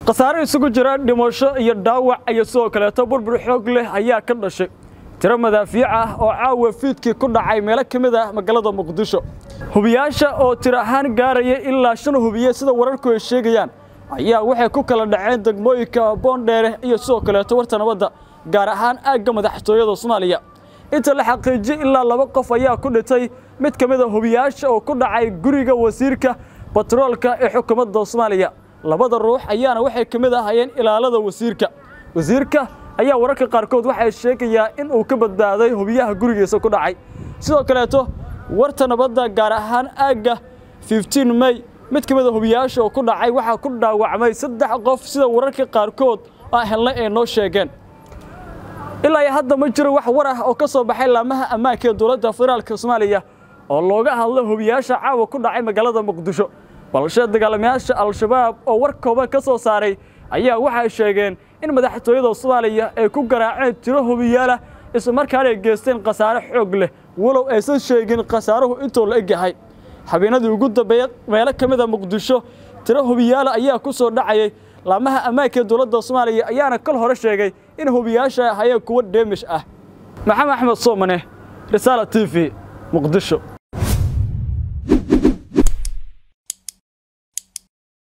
khasaare isugu jira dhimasho iyo dhaawac ayaa sidoo kale burbur xoog leh ayaa ka dhashay tiro madaafiic ah oo caawa fiidkii ku dhacay meelo kamid ah magaalada Muqdisho hubiyaasha oo tiro ahaan gaaraya ilaa 5 hubiye sida wararku ay sheegayaan ayaa waxay ku kala dhaceen degmooyinka Boondheere iyo sidoo kale warta nabadda gaar ahaan aagga madaxtooyada Soomaaliya inta la xaqiijiyay ilaa 2 qof ayaa ku dhintay mid kamid ah hubiyaasha oo ku dhacay guriga wasiirka batroolka ee xukuumadda Soomaaliya labada ruux ayaana waxay kamid ahaayeen ilaalada wasiirka ayaa wararka qaarkood waxay sheegayaan in uu ka badbaaday hubiyaha gurigiisa ku dhacay sidoo kale warta nabadda gaar ahaan aagga 15 May mid kamid ah hubiyaasha oo ku dhacay waxa ku dhaawacmay 3 qof sida wararka qaarkood helay ee noo sheegeen ilaa hadda ma jiro wax war ah oo ka soo baxay laamaha ammaanka ee dowladda federaalka Soomaaliya oo looga hadlay hubiyaasha caawa ku dhacay magaalada Muqdisho balse dagaalamayaasha al-shabaab oo war kooban ka soo saaray ayaa waxay sheegeen in madaxtooyada Soomaaliya ay ku garaaceen tiro hubiyaala isla markaana ay geysteen khasaare xoog leh walow aysan sheegin khasaaruhu intuu la egahay habeenadii ugu dambeeyay meelo kamid ah Muqdisho tiro hubiyaala ayaa ku soo dhacay laamaha ammaanka ee dowladda Soomaaliya ayaana kal hore sheegay in hubiyaasha ay kuwa deemish ah Maxamed Axmed Soomane Risaale TV Muqdisho